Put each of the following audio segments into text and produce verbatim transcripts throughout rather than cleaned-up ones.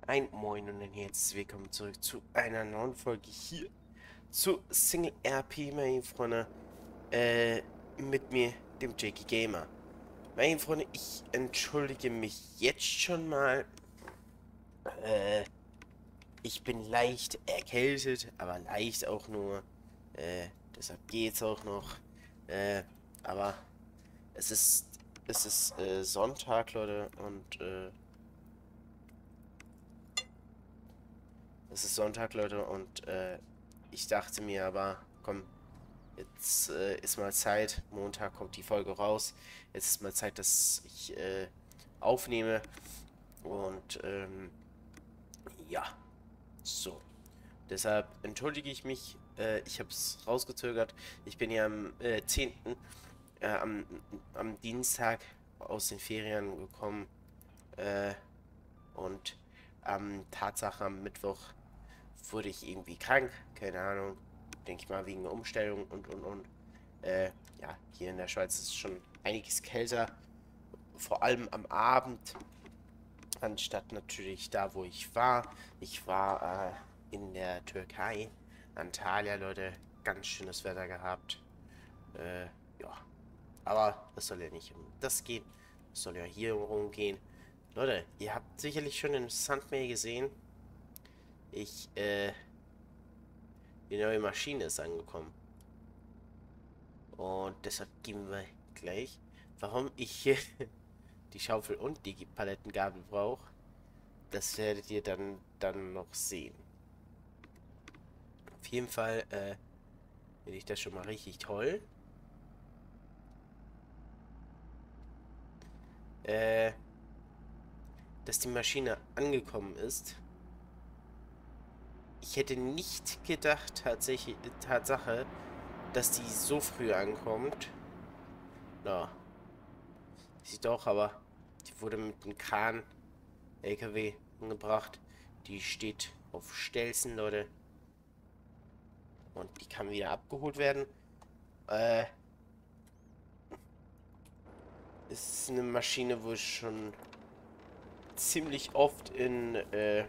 Ein Moin und ein herzliches Willkommen zurück zu einer neuen Folge hier zu Single R P, meine Freunde, äh, mit mir, dem Jakey Gamer. Meine Freunde, ich entschuldige mich jetzt schon mal, äh, ich bin leicht erkältet, aber leicht auch nur, äh, deshalb geht's auch noch, äh, aber es ist, es ist, äh, Sonntag, Leute, und, äh, es ist Sonntag, Leute, und äh, ich dachte mir aber, komm, jetzt äh, ist mal Zeit. Montag kommt die Folge raus. Jetzt ist mal Zeit, dass ich äh, aufnehme. Und ähm, ja, so. Deshalb entschuldige ich mich. Äh, ich habe es rausgezögert. Ich bin ja am äh, zehnten Äh, am, am Dienstag aus den Ferien gekommen. Äh, und am Tatsache am Mittwoch wurde ich irgendwie krank, keine Ahnung, denke ich mal wegen der Umstellung und und und. Äh, ja, hier in der Schweiz ist es schon einiges kälter, vor allem am Abend, anstatt natürlich da, wo ich war. Ich war äh, in der Türkei, Antalya, Leute, ganz schönes Wetter gehabt. Äh, ja, aber das soll ja nicht um das gehen, es soll ja hier rumgehen. Leute, ihr habt sicherlich schon den Sandmail gesehen. Ich, äh, die neue Maschine ist angekommen. Und deshalb gehen wir gleich, warum ich hier die Schaufel und die Palettengabel brauche. Das werdet ihr dann, dann noch sehen. Auf jeden Fall äh, finde ich das schon mal richtig toll. Äh, dass die Maschine angekommen ist. Ich hätte nicht gedacht, tatsächlich, Tatsache, dass die so früh ankommt. Na, sieht doch, aber die wurde mit einem Kran L K W umgebracht. Die steht auf Stelzen, Leute. Und die kann wieder abgeholt werden. Äh, ist eine Maschine, wo ich schon ziemlich oft in, äh,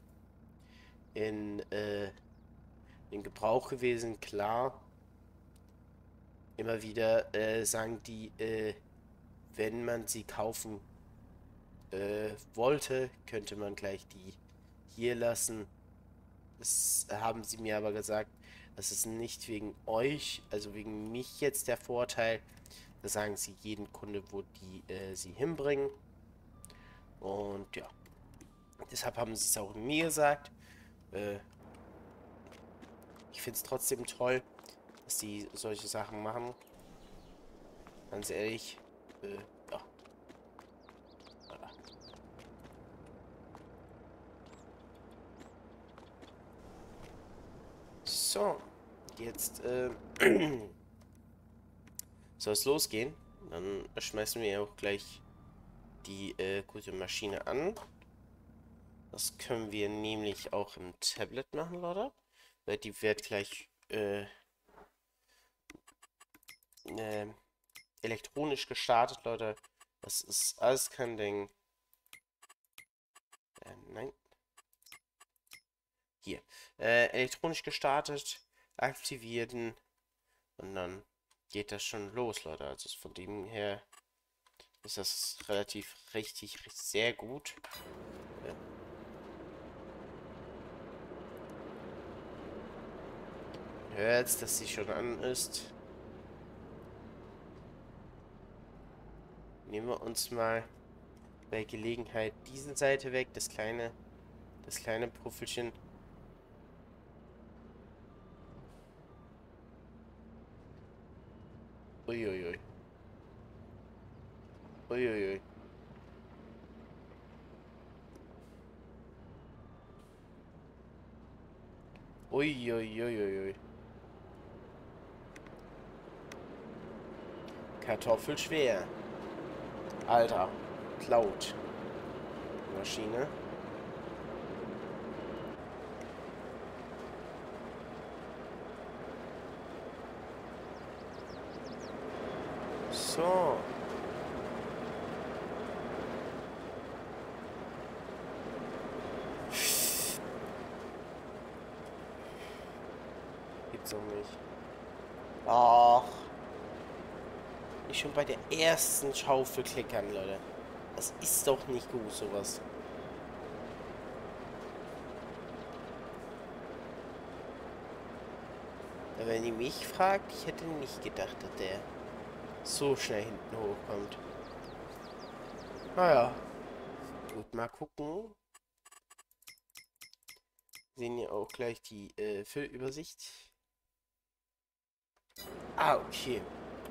in, äh, in Gebrauch gewesen, klar. Immer wieder äh, sagen die, äh, wenn man sie kaufen äh, wollte, könnte man gleich die hier lassen. Das haben sie mir aber gesagt, das ist nicht wegen euch, also wegen mich jetzt der Vorteil. Da sagen sie jeden Kunde, wo die äh, sie hinbringen. Und ja, deshalb haben sie es auch mir gesagt. Äh, ich finde es trotzdem toll, dass die solche Sachen machen. Ganz ehrlich. Äh, ja. So, jetzt äh, soll es losgehen. Dann schmeißen wir auch gleich die äh, gute Maschine an. Das können wir nämlich auch im Tablet machen, Leute. Weil die wird gleich äh, äh, elektronisch gestartet, Leute. Das ist alles kein Ding. Äh, nein. Hier. Äh, elektronisch gestartet, aktivieren und dann geht das schon los, Leute. Also von dem her ist das relativ richtig, richtig sehr gut. Äh, hört, dass sie schon an ist. Nehmen wir uns mal bei Gelegenheit diese Seite weg, das kleine, das kleine Puffelchen. Uiuiui. Uiuiui. Uiuiuiui. Kartoffel schwer. Alter. Laut. Maschine. So. gibt's noch nicht. Ach. Nicht schon bei der ersten Schaufel klickern, Leute. Das ist doch nicht gut, sowas. Wenn ihr mich fragt, ich hätte nicht gedacht, dass der so schnell hinten hochkommt. Naja. Gut, mal gucken. Sehen wir auch gleich die äh, Füllübersicht. Ah, okay.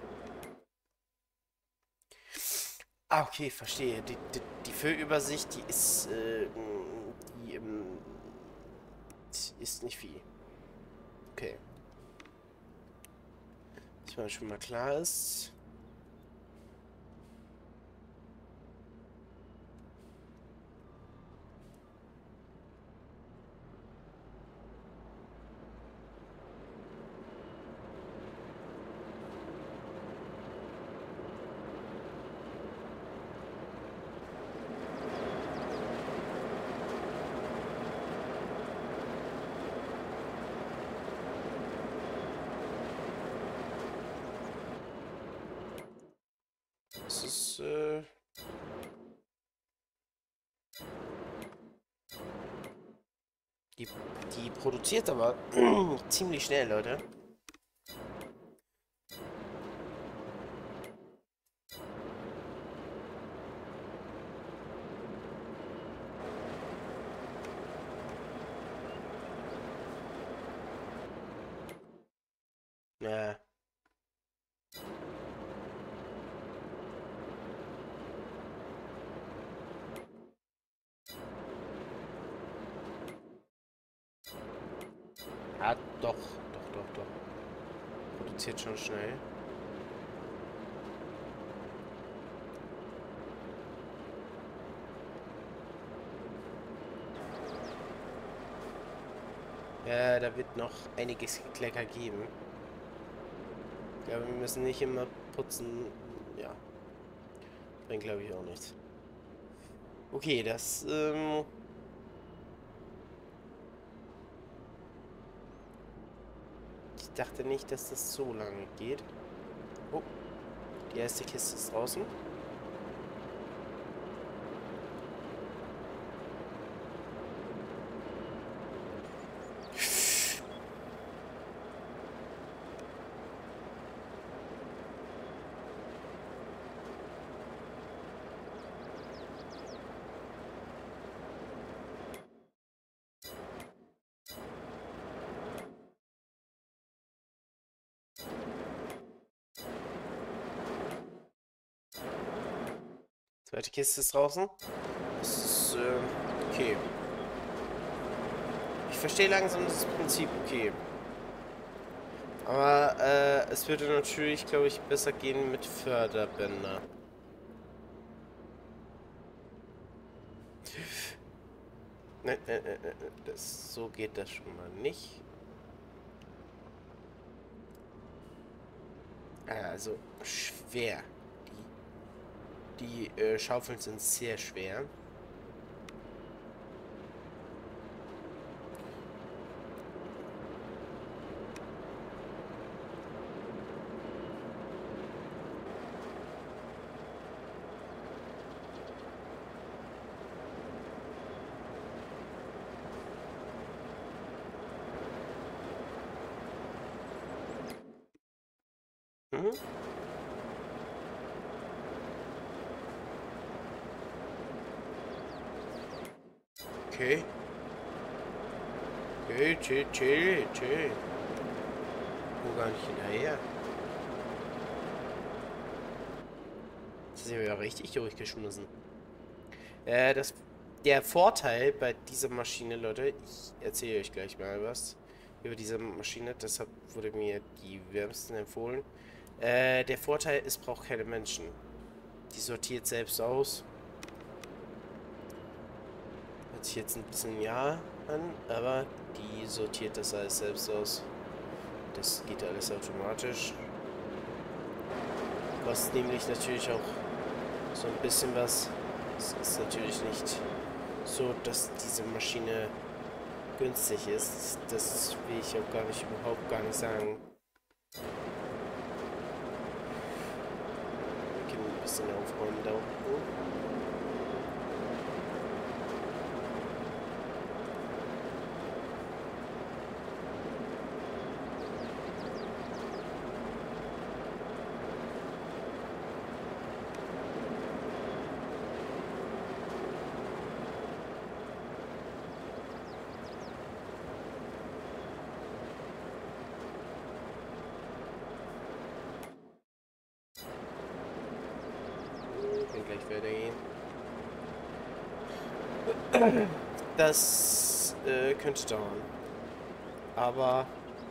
Ah, okay, verstehe. Die, die, die Füllübersicht, die ist, äh, die, ähm, ist nicht viel. Okay. Dass man schon mal klar ist. Das ist, äh... Die, die produziert aber ziemlich schnell, Leute. Ja. Ah, doch, doch, doch, doch. Produziert schon schnell. Ja, da wird noch einiges Geklecker geben. Ja, wir müssen nicht immer putzen. Ja. Bringt, glaube ich, auch nichts. Okay, das, ähm... Ich dachte nicht, dass das so lange geht. Oh, die erste Kiste ist draußen. Zweite Kiste ist draußen. Das ist, äh, okay. Ich verstehe langsam das Prinzip, okay. Aber, äh, es würde natürlich, glaube ich, besser gehen mit Förderbänder. Nein, nein, nein, nein, das, so geht das schon mal nicht. Also, schwer. Die, die äh, Schaufeln sind sehr schwer. Mhm. Okay. Okay, chill, chill, chill. Wo gar nicht hinterher. Das ist ja richtig durchgeschmissen. Äh, das... Der Vorteil bei dieser Maschine, Leute, ich erzähle euch gleich mal was über diese Maschine, deshalb wurde mir die wärmsten empfohlen. Äh, der Vorteil, es braucht keine Menschen. Die sortiert selbst aus. Hört sich jetzt ein bisschen ja an, aber die sortiert das alles selbst aus. Das geht alles automatisch. Kostet nämlich natürlich auch so ein bisschen was. Es ist natürlich nicht so, dass diese Maschine günstig ist. Das will ich auch gar nicht, überhaupt gar nicht sagen. Wir können ein bisschen aufräumen da unten. Gleich weitergehen. Das äh, könnte dauern. Aber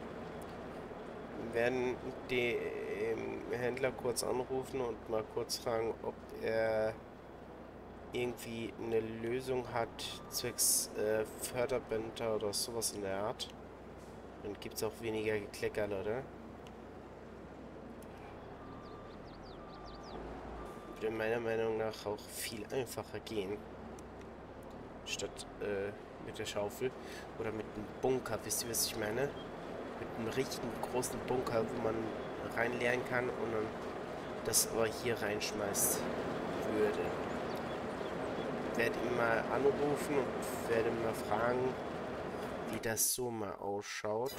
wir werden den Händler kurz anrufen und mal kurz fragen, ob er irgendwie eine Lösung hat zwecks äh, Förderbänder oder sowas in der Art. Dann gibt es auch weniger Geklecker, Leute. Würde meiner Meinung nach auch viel einfacher gehen. Statt äh, mit der Schaufel. Oder mit einem Bunker, wisst ihr, was ich meine? Mit einem richtigen großen Bunker, wo man reinleeren kann und dann das aber hier reinschmeißt würde. Ich werde ihn mal anrufen und werde mal fragen, wie das so mal ausschaut.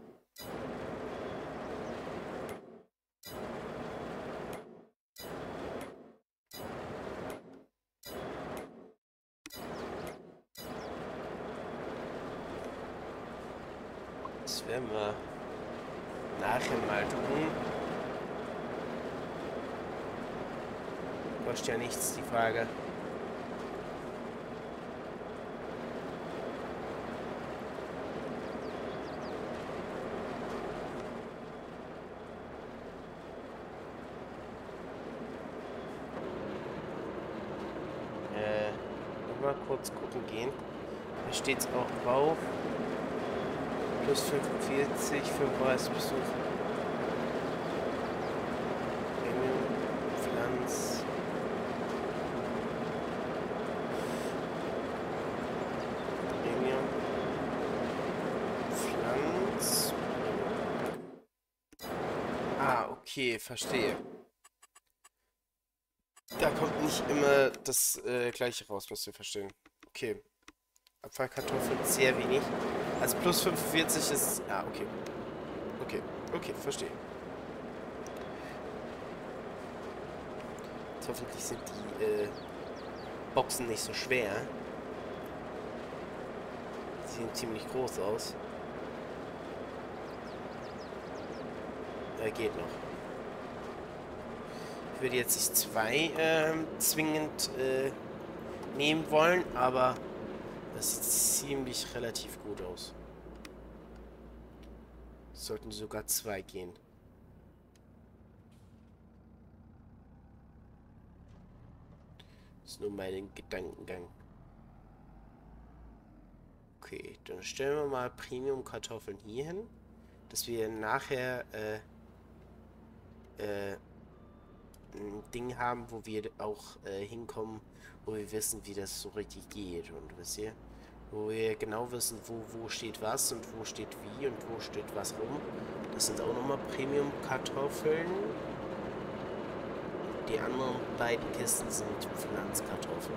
Das werden wir nachher mal tun. Kostet ja nichts, die Frage. Äh, mal kurz gucken gehen. Da steht es auch drauf. Plus fünfundvierzig, fünfunddreißig bis fünf. Premium, Pflanz. Premium. Pflanz. Ah, okay, verstehe. Da kommt nicht immer das äh, gleiche raus, müsst ihr verstehen. Okay. Abfallkartoffeln sehr wenig. Also plus fünfundvierzig ist... Ah, okay. Okay, okay, verstehe. Jetzt hoffentlich sind die äh, Boxen nicht so schwer. Die sehen ziemlich groß aus. Äh, geht noch. Ich würde jetzt nicht zwei äh, zwingend äh, nehmen wollen, aber... Das sieht ziemlich relativ gut aus. Sollten sogar zwei gehen. Das ist nur mein Gedankengang. Okay, dann stellen wir mal Premium-Kartoffeln hier hin, dass wir nachher äh, äh, ein Ding haben, wo wir auch äh, hinkommen, wo wir wissen, wie das so richtig geht. Und wisst ihr, wo wir genau wissen, wo, wo steht was und wo steht wie und wo steht was rum. Das sind auch nochmal Premium-Kartoffeln. Die anderen beiden Kisten sind Pflanzkartoffeln.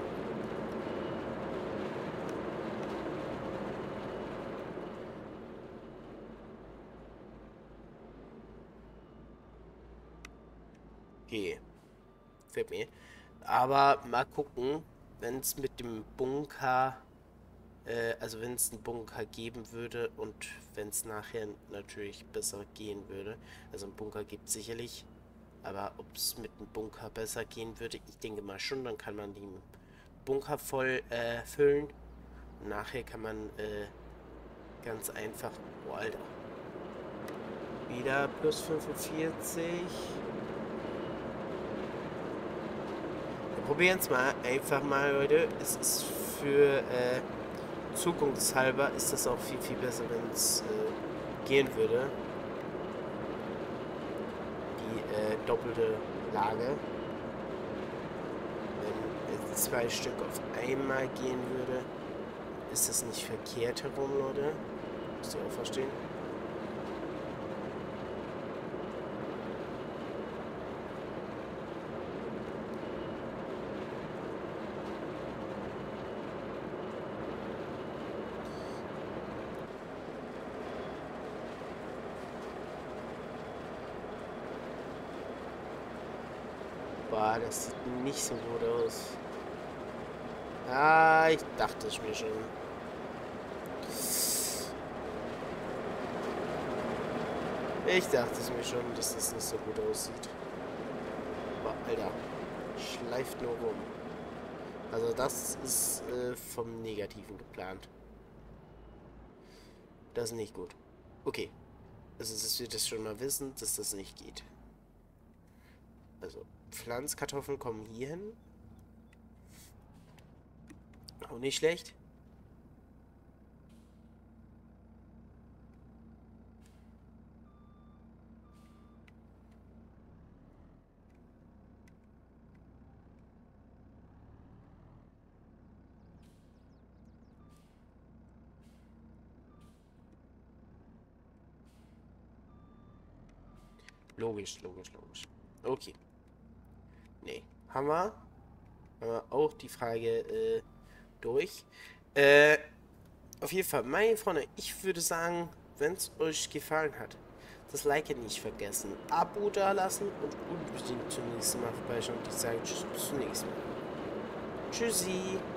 Okay. Fällt mir. Aber mal gucken, wenn es mit dem Bunker, äh, also wenn es einen Bunker geben würde und wenn es nachher natürlich besser gehen würde. Also ein Bunker gibt es sicherlich, aber ob es mit dem Bunker besser gehen würde, ich denke mal schon, dann kann man den Bunker voll äh, füllen. Und nachher kann man äh, ganz einfach, oh Alter, wieder plus fünfundvierzig. Probieren es mal einfach mal, Leute. Es ist für äh, zukunftshalber ist das auch viel, viel besser, wenn es äh, gehen würde. Die äh, doppelte Lage. Wenn äh, zwei Stück auf einmal gehen würde, ist das nicht verkehrt herum, Leute? Müsst ihr auch verstehen. Boah, das sieht nicht so gut aus. Ah, ich dachte es mir schon. Ich dachte es mir schon, dass das nicht so gut aussieht. Boah, Alter. Schleift nur rum. Also das ist äh, vom Negativen geplant. Das ist nicht gut. Okay. Also dass wir das schon mal wissen, dass das nicht geht. Also Pflanzkartoffeln kommen hier hin. Auch nicht schlecht. Logisch, logisch, logisch. Okay. Nee. Haben wir, haben wir auch die Frage äh, durch. Äh, auf jeden Fall, meine Freunde, ich würde sagen, wenn es euch gefallen hat, das Like nicht vergessen, Abo da lassen und unbedingt zum nächsten Mal vorbeischauen. Und ich sage Tschüss, bis zum nächsten Mal. Tschüssi.